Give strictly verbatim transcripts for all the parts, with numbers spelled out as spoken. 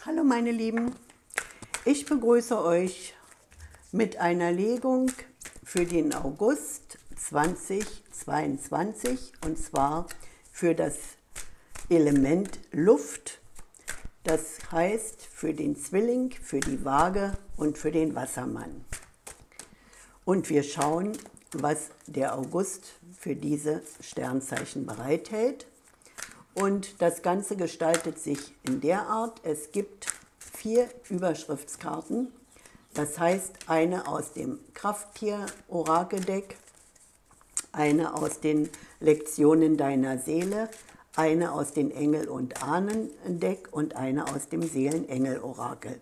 Hallo meine Lieben, ich begrüße euch mit einer Legung für den August zweitausendzweiundzwanzig und zwar für das Element Luft, das heißt für den Zwilling, für die Waage und für den Wassermann. Und wir schauen, was der August für diese Sternzeichen bereithält. Und das Ganze gestaltet sich in der Art, es gibt vier Überschriftskarten, das heißt eine aus dem Krafttier-Orakeldeck, eine aus den Lektionen deiner Seele, eine aus den Engel- und Ahnen-Deck und eine aus dem Seelenengel-Orakel.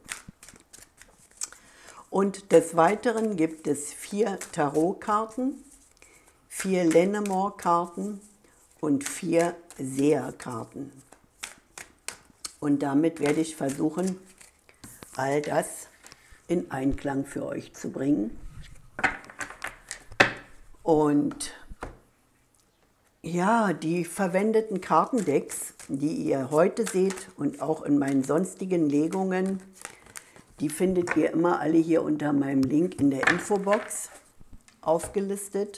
Und des Weiteren gibt es vier Tarotkarten, vier Lenormand-Karten und vier Seherkarten. Und damit werde ich versuchen, all das in Einklang für euch zu bringen. Und ja, die verwendeten Kartendecks, die ihr heute seht und auch in meinen sonstigen Legungen, die findet ihr immer alle hier unter meinem Link in der Infobox aufgelistet.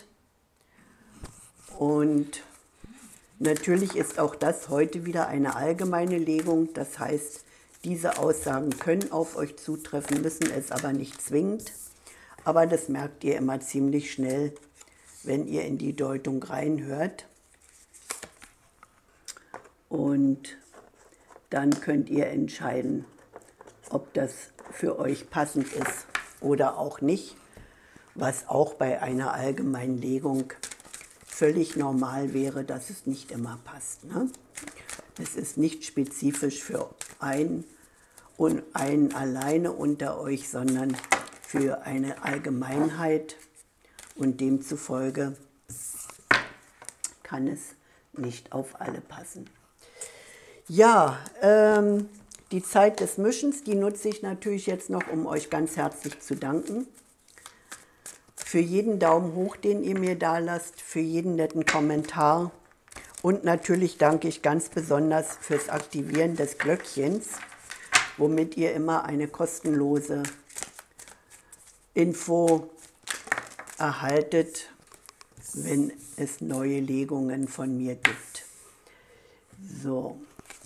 Und natürlich ist auch das heute wieder eine allgemeine Legung, das heißt, diese Aussagen können auf euch zutreffen, müssen es aber nicht zwingend. Aber das merkt ihr immer ziemlich schnell, wenn ihr in die Deutung reinhört. Und dann könnt ihr entscheiden, ob das für euch passend ist oder auch nicht, was auch bei einer allgemeinen Legung völlig normal wäre, dass es nicht immer passt. Ne? Es ist nicht spezifisch für einen und einen alleine unter euch, sondern für eine Allgemeinheit und demzufolge kann es nicht auf alle passen. Ja, ähm, die Zeit des Mischens, die nutze ich natürlich jetzt noch, um euch ganz herzlich zu danken. Für jeden Daumen hoch, den ihr mir da lasst, für jeden netten Kommentar. Und natürlich danke ich ganz besonders fürs Aktivieren des Glöckchens, womit ihr immer eine kostenlose Info erhaltet, wenn es neue Legungen von mir gibt. So.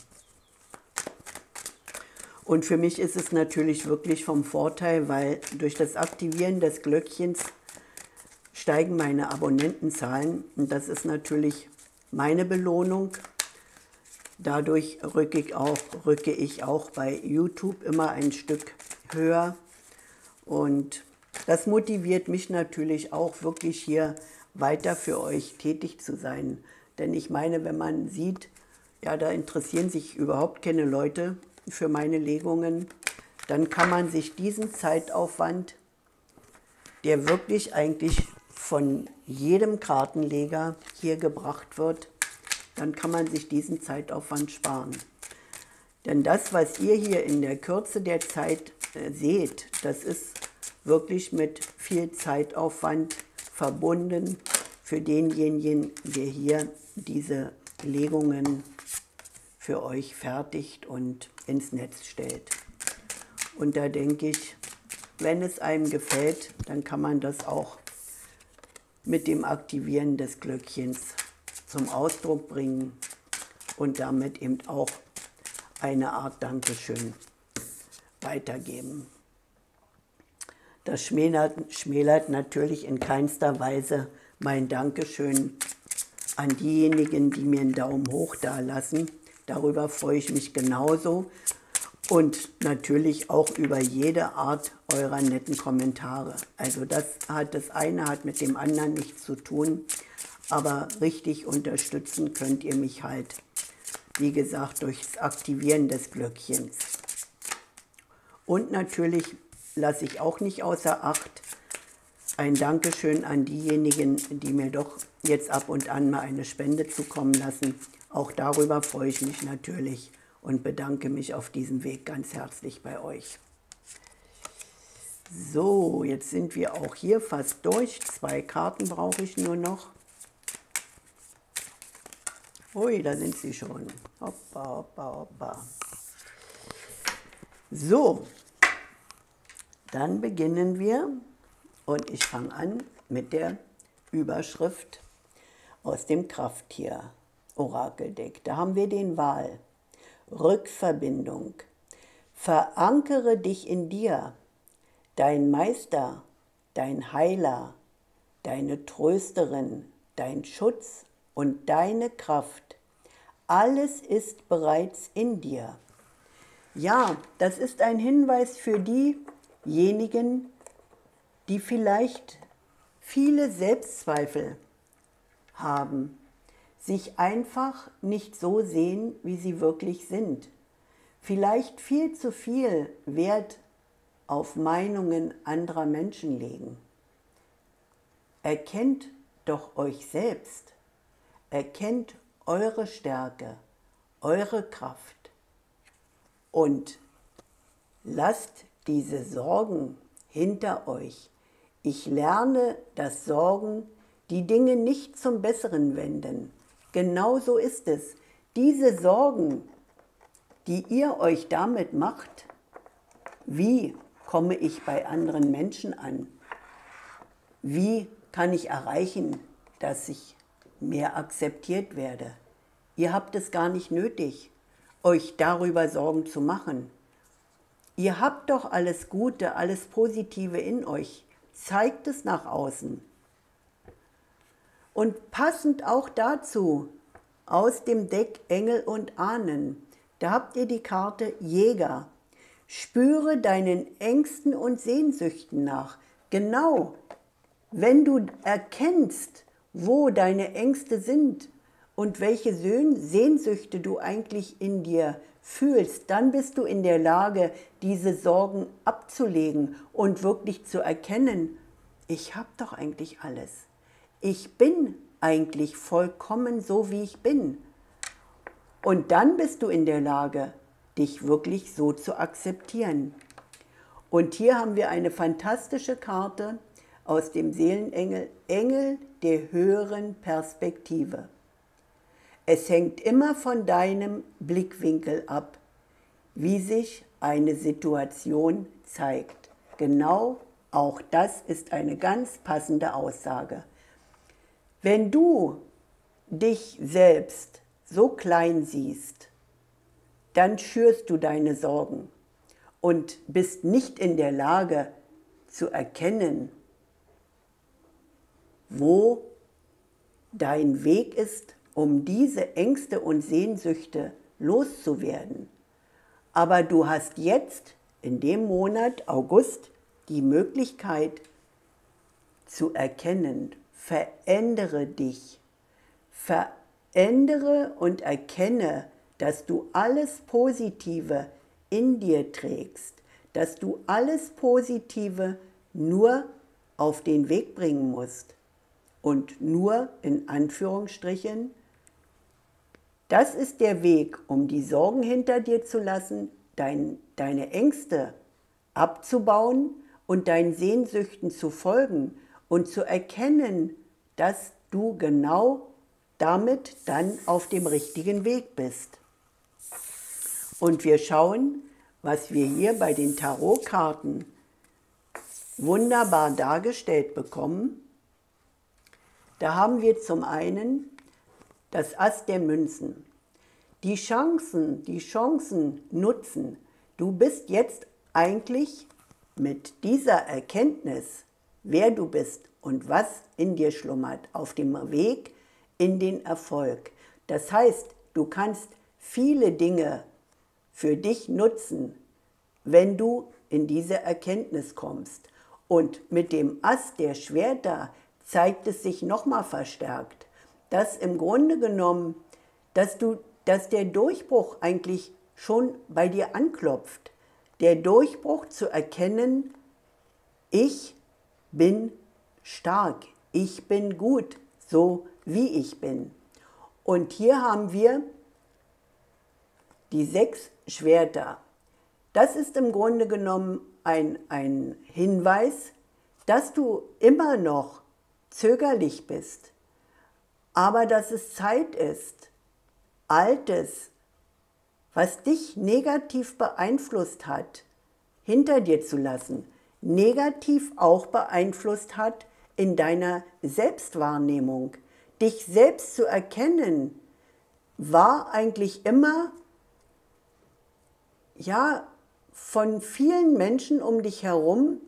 Und für mich ist es natürlich wirklich vom Vorteil, weil durch das Aktivieren des Glöckchens steigen meine Abonnentenzahlen und das ist natürlich meine Belohnung. Dadurch rücke ich auch, rücke ich auch bei YouTube immer ein Stück höher und das motiviert mich natürlich auch wirklich hier weiter für euch tätig zu sein. Denn ich meine, wenn man sieht, ja, da interessieren sich überhaupt keine Leute für meine Legungen, dann kann man sich diesen Zeitaufwand, der wirklich eigentlich von jedem Kartenleger hier gebracht wird, dann kann man sich diesen Zeitaufwand sparen. Denn das, was ihr hier in der Kürze der Zeit äh, seht, das ist wirklich mit viel Zeitaufwand verbunden für denjenigen, der hier diese Legungen für euch fertigt und ins Netz stellt. Und da denke ich, wenn es einem gefällt, dann kann man das auch mit dem Aktivieren des Glöckchens zum Ausdruck bringen und damit eben auch eine Art Dankeschön weitergeben. Das schmälert, schmälert natürlich in keinster Weise mein Dankeschön an diejenigen, die mir einen Daumen hoch dalassen. Darüber freue ich mich genauso. Und natürlich auch über jede Art eurer netten Kommentare. Also das hat das eine hat mit dem anderen nichts zu tun, aber richtig unterstützen könnt ihr mich halt, wie gesagt, durchs Aktivieren des Glöckchens. Und natürlich lasse ich auch nicht außer Acht ein Dankeschön an diejenigen, die mir doch jetzt ab und an mal eine Spende zukommen lassen. Auch darüber freue ich mich natürlich und bedanke mich auf diesem Weg ganz herzlich bei euch. So, jetzt sind wir auch hier fast durch. Zwei Karten brauche ich nur noch. Ui, da sind sie schon. Hoppa, hoppa, hoppa. So, dann beginnen wir und ich fange an mit der Überschrift aus dem Krafttier-Orakeldeck. Da haben wir den Wal. Rückverbindung. Verankere dich in dir, dein Meister, dein Heiler, deine Trösterin, dein Schutz und deine Kraft. Alles ist bereits in dir. Ja, das ist ein Hinweis für diejenigen, die vielleicht viele Selbstzweifel haben, sich einfach nicht so sehen, wie sie wirklich sind. Vielleicht viel zu viel Wert auf Meinungen anderer Menschen legen. Erkennt doch euch selbst. Erkennt eure Stärke, eure Kraft. Und lasst diese Sorgen hinter euch. Ich lerne, dass Sorgen die Dinge nicht zum Besseren wenden. Genau so ist es. Diese Sorgen, die ihr euch damit macht, wie komme ich bei anderen Menschen an? Wie kann ich erreichen, dass ich mehr akzeptiert werde? Ihr habt es gar nicht nötig, euch darüber Sorgen zu machen. Ihr habt doch alles Gute, alles Positive in euch. Zeigt es nach außen. Und passend auch dazu, aus dem Deck Engel und Ahnen, da habt ihr die Karte Jäger. Spüre deinen Ängsten und Sehnsüchten nach. Genau, wenn du erkennst, wo deine Ängste sind und welche Sehnsüchte du eigentlich in dir fühlst, dann bist du in der Lage, diese Sorgen abzulegen und wirklich zu erkennen, ich habe doch eigentlich alles. Ich bin eigentlich vollkommen so, wie ich bin. Und dann bist du in der Lage, dich wirklich so zu akzeptieren. Und hier haben wir eine fantastische Karte aus dem Seelenengel, Engel der höheren Perspektive. Es hängt immer von deinem Blickwinkel ab, wie sich eine Situation zeigt. Genau auch das ist eine ganz passende Aussage. Wenn du dich selbst so klein siehst, dann schürst du deine Sorgen und bist nicht in der Lage zu erkennen, wo dein Weg ist, um diese Ängste und Sehnsüchte loszuwerden. Aber du hast jetzt in dem Monat August die Möglichkeit zu erkennen, verändere dich, verändere und erkenne, dass du alles Positive in dir trägst, dass du alles Positive nur auf den Weg bringen musst und nur in Anführungsstrichen. Das ist der Weg, um die Sorgen hinter dir zu lassen, dein, deine Ängste abzubauen und deinen Sehnsüchten zu folgen und zu erkennen, dass du genau damit dann auf dem richtigen Weg bist. Und wir schauen, was wir hier bei den Tarotkarten wunderbar dargestellt bekommen. Da haben wir zum einen das Ass der Münzen. Die Chancen, die Chancen nutzen. Du bist jetzt eigentlich mit dieser Erkenntnis, wer du bist und was in dir schlummert, auf dem Weg in den Erfolg. Das heißt, du kannst viele Dinge für dich nutzen, wenn du in diese Erkenntnis kommst. Und mit dem Ass der Schwerter zeigt es sich nochmal verstärkt, dass im Grunde genommen, dass, du, dass der Durchbruch eigentlich schon bei dir anklopft. Der Durchbruch zu erkennen, ich bin stark, ich bin gut, so wie ich bin. Und hier haben wir die sechs Schwerter. Das ist im Grunde genommen ein, ein Hinweis, dass du immer noch zögerlich bist, aber dass es Zeit ist, Altes was dich negativ beeinflusst hat, hinter dir zu lassen, negativ auch beeinflusst hat in deiner Selbstwahrnehmung. Dich selbst zu erkennen, war eigentlich immer, ja, von vielen Menschen um dich herum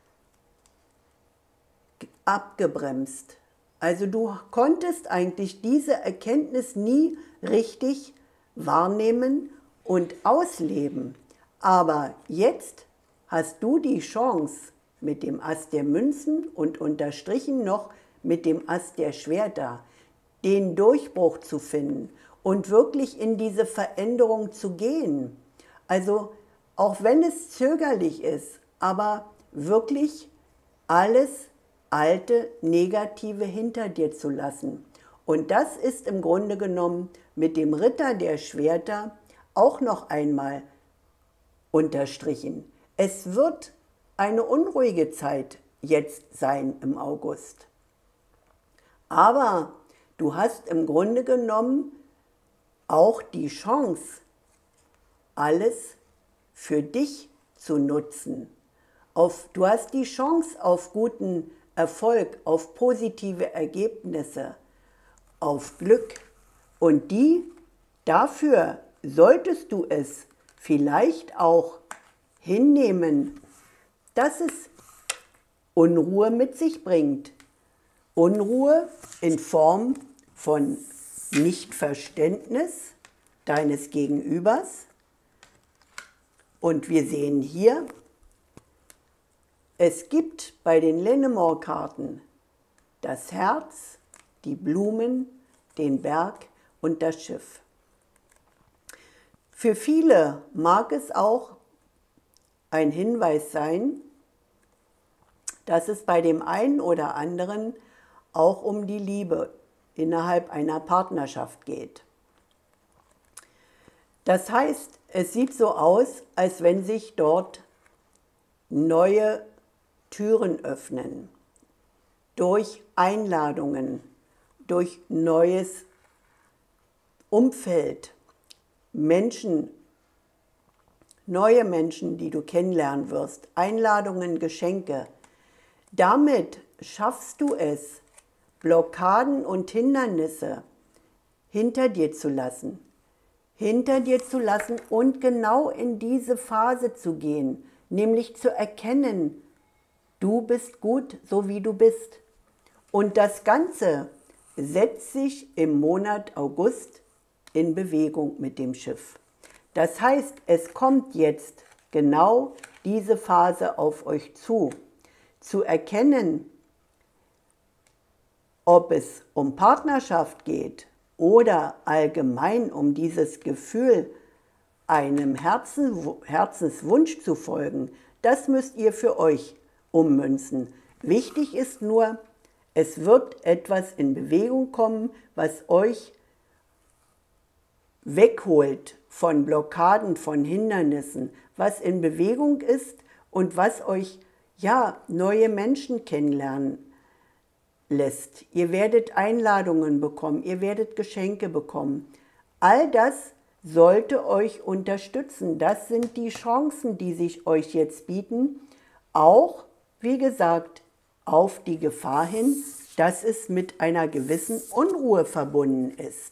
abgebremst. Also du konntest eigentlich diese Erkenntnis nie richtig wahrnehmen und ausleben. Aber jetzt hast du die Chance, mit dem Ass der Münzen und unterstrichen noch mit dem Ass der Schwerter, den Durchbruch zu finden und wirklich in diese Veränderung zu gehen. Also auch wenn es zögerlich ist, aber wirklich alles Alte, Negative hinter dir zu lassen. Und das ist im Grunde genommen mit dem Ritter der Schwerter auch noch einmal unterstrichen. Es wird eine unruhige Zeit jetzt sein im August. Aber du hast im Grunde genommen auch die Chance, alles für dich zu nutzen. Auf, du hast die Chance auf guten Erfolg, auf positive Ergebnisse, auf Glück. Und die, dafür solltest du es vielleicht auch hinnehmen, dass es Unruhe mit sich bringt. Unruhe in Form von Nichtverständnis deines Gegenübers. Und wir sehen hier, es gibt bei den Lennemore-Karten das Herz, die Blumen, den Berg und das Schiff. Für viele mag es auch ein Hinweis sein, dass es bei dem einen oder anderen auch um die Liebe innerhalb einer Partnerschaft geht. Das heißt, es sieht so aus, als wenn sich dort neue Türen öffnen, durch Einladungen, durch neues Umfeld, Menschen, neue Menschen, die du kennenlernen wirst, Einladungen, Geschenke. Damit schaffst du es, Blockaden und Hindernisse hinter dir zu lassen, hinter dir zu lassen und genau in diese Phase zu gehen, nämlich zu erkennen, du bist gut, so wie du bist. Und das Ganze setzt sich im Monat August in Bewegung mit dem Schiff. Das heißt, es kommt jetzt genau diese Phase auf euch zu, zu erkennen, ob es um Partnerschaft geht oder allgemein um dieses Gefühl, einem Herzen, Herzenswunsch zu folgen. Das müsst ihr für euch ummünzen. Wichtig ist nur, es wird etwas in Bewegung kommen, was euch wegholt von Blockaden, von Hindernissen, was in Bewegung ist und was euch ja neue Menschen kennenlernen lässt. Ihr werdet Einladungen bekommen, ihr werdet Geschenke bekommen. All das sollte euch unterstützen. Das sind die Chancen, die sich euch jetzt bieten. Auch, wie gesagt, auf die Gefahr hin, dass es mit einer gewissen Unruhe verbunden ist.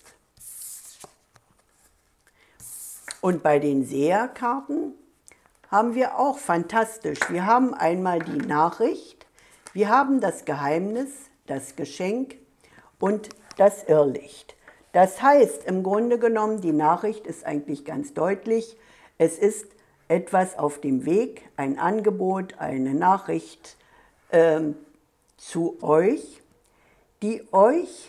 Und bei den Seherkarten haben wir auch fantastisch. Wir haben einmal die Nachricht, wir haben das Geheimnis, das Geschenk und das Irrlicht. Das heißt, im Grunde genommen, die Nachricht ist eigentlich ganz deutlich. Es ist etwas auf dem Weg, ein Angebot, eine Nachricht ähm, zu euch, die euch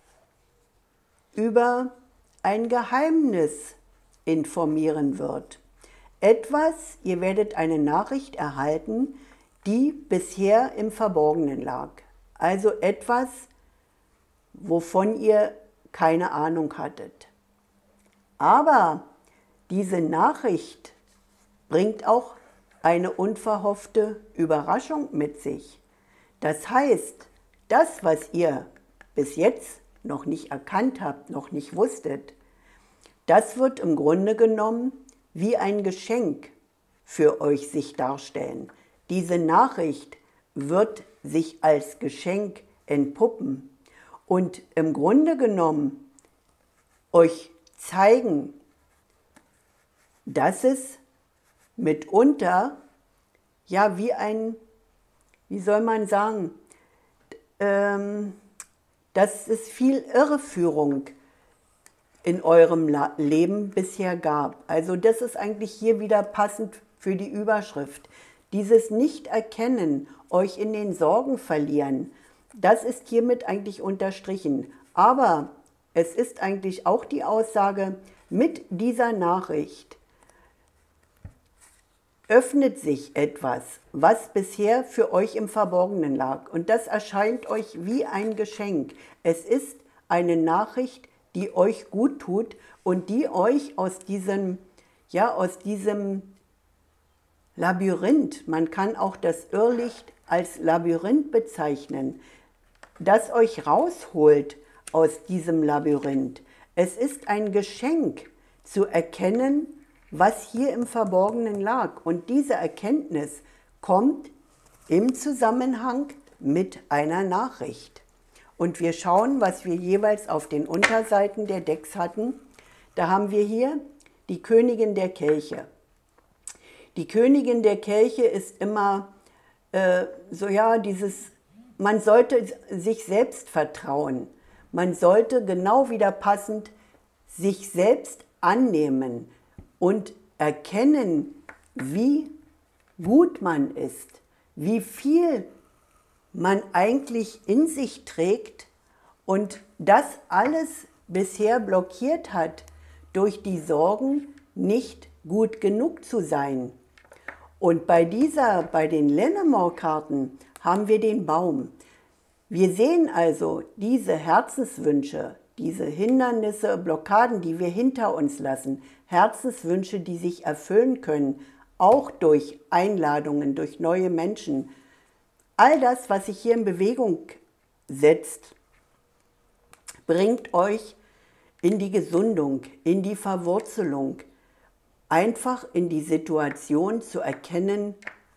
über ein Geheimnis informieren wird. Etwas, ihr werdet eine Nachricht erhalten, die bisher im Verborgenen lag. Also etwas, wovon ihr keine Ahnung hattet. Aber diese Nachricht bringt auch eine unverhoffte Überraschung mit sich. Das heißt, das, was ihr bis jetzt noch nicht erkannt habt, noch nicht wusstet, Das wird im Grunde genommen wie ein Geschenk für euch sich darstellen. Diese Nachricht wird sich als Geschenk entpuppen und im Grunde genommen euch zeigen, dass es mitunter, ja, wie ein, wie soll man sagen, ähm, dass es viel Irreführung in eurem La- Leben bisher gab. Also das ist eigentlich hier wieder passend für die Überschrift. Dieses Nicht-Erkennen, euch in den Sorgen verlieren, das ist hiermit eigentlich unterstrichen. Aber es ist eigentlich auch die Aussage, mit dieser Nachricht öffnet sich etwas, was bisher für euch im Verborgenen lag. Und das erscheint euch wie ein Geschenk. Es ist eine Nachricht, die euch gut tut und die euch aus diesem, ja, aus diesem Labyrinth, man kann auch das Irrlicht als Labyrinth bezeichnen, das euch rausholt aus diesem Labyrinth. Es ist ein Geschenk zu erkennen, was hier im Verborgenen lag. Und diese Erkenntnis kommt im Zusammenhang mit einer Nachricht. Und wir schauen, was wir jeweils auf den Unterseiten der Decks hatten. Da haben wir hier die Königin der Kelche. Die Königin der Kelche ist immer äh, so, ja, dieses, man sollte sich selbst vertrauen. Man sollte genau wieder passend sich selbst annehmen und erkennen, wie gut man ist, wie viel man eigentlich in sich trägt und das alles bisher blockiert hat, durch die Sorgen nicht gut genug zu sein. Und bei dieser, bei den Lenormand-Karten haben wir den Baum. Wir sehen also diese Herzenswünsche, diese Hindernisse, Blockaden, die wir hinter uns lassen, Herzenswünsche, die sich erfüllen können, auch durch Einladungen, durch neue Menschen. All das, was sich hier in Bewegung setzt, bringt euch in die Gesundung, in die Verwurzelung, einfach in die Situation zu erkennen,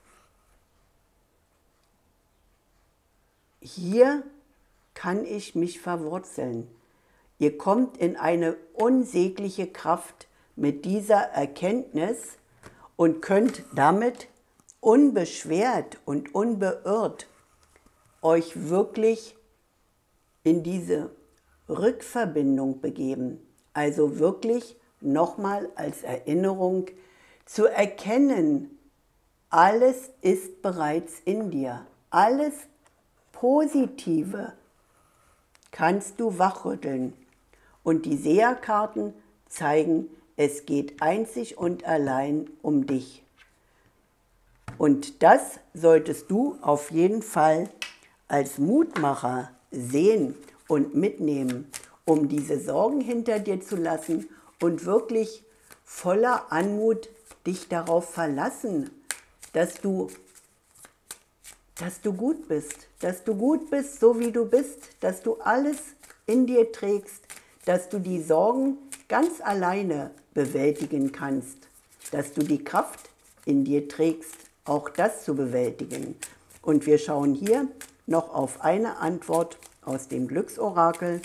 hier kann ich mich verwurzeln. Ihr kommt in eine unsägliche Kraft mit dieser Erkenntnis und könnt damit unbeschwert und unbeirrt euch wirklich in diese Rückverbindung begeben. Also wirklich nochmal als Erinnerung zu erkennen, alles ist bereits in dir. Alles Positive kannst du wachrütteln. Und die Seherkarten zeigen, es geht einzig und allein um dich. Und das solltest du auf jeden Fall als Mutmacher sehen und mitnehmen, um diese Sorgen hinter dir zu lassen und wirklich voller Anmut dich darauf verlassen, dass du, dass du gut bist, dass du gut bist, so wie du bist, dass du alles in dir trägst, dass du die Sorgen ganz alleine bewältigen kannst, dass du die Kraft in dir trägst, auch das zu bewältigen. Und wir schauen hier noch auf eine Antwort aus dem Glücksorakel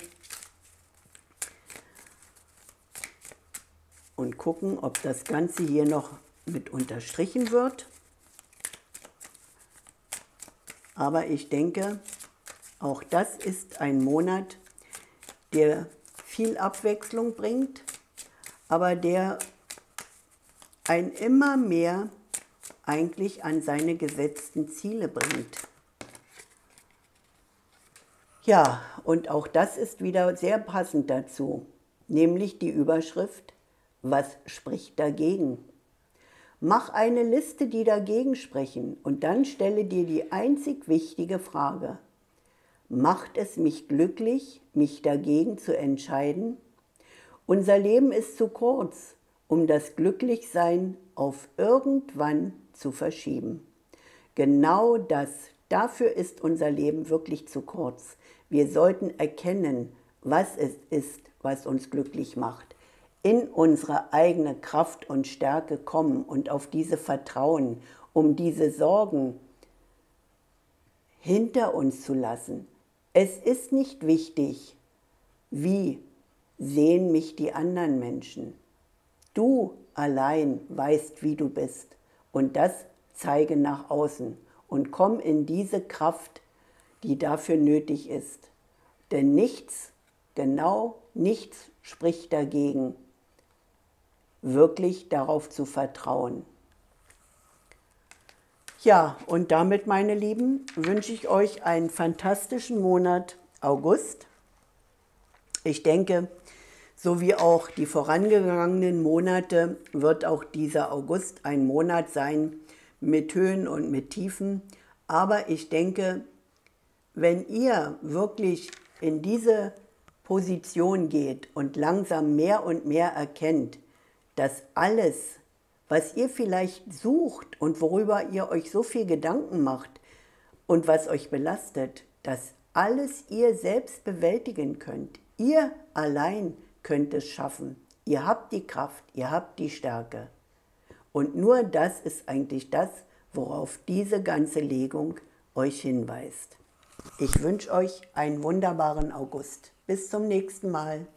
und gucken, ob das Ganze hier noch mit unterstrichen wird. Aber ich denke, auch das ist ein Monat, der viel Abwechslung bringt, aber der ein immer mehr eigentlich an seine gesetzten Ziele bringt. Ja, und auch das ist wieder sehr passend dazu, nämlich die Überschrift, was spricht dagegen? Mach eine Liste, die dagegen sprechen, und dann stelle dir die einzig wichtige Frage: Macht es mich glücklich, mich dagegen zu entscheiden? Unser Leben ist zu kurz, um das Glücklichsein auf irgendwann zu verschieben. Genau das, dafür ist unser Leben wirklich zu kurz. Wir sollten erkennen, was es ist, was uns glücklich macht. in unsere eigene Kraft und Stärke kommen und auf diese vertrauen, um diese Sorgen hinter uns zu lassen. Es ist nicht wichtig, wie sehen mich die anderen Menschen. Du allein weißt, wie du bist, und das zeige nach außen und komm in diese Kraft, die dafür nötig ist. Denn nichts, genau nichts spricht dagegen, wirklich darauf zu vertrauen. Ja, und damit, meine Lieben, wünsche ich euch einen fantastischen Monat August. Ich denke, so wie auch die vorangegangenen Monate, wird auch dieser August ein Monat sein mit Höhen und mit Tiefen. Aber ich denke, wenn ihr wirklich in diese Position geht und langsam mehr und mehr erkennt, dass alles, was ihr vielleicht sucht und worüber ihr euch so viel Gedanken macht und was euch belastet, dass alles ihr selbst bewältigen könnt. Ihr allein könnt es schaffen. Ihr habt die Kraft, ihr habt die Stärke. Und nur das ist eigentlich das, worauf diese ganze Legung euch hinweist. Ich wünsche euch einen wunderbaren August. Bis zum nächsten Mal.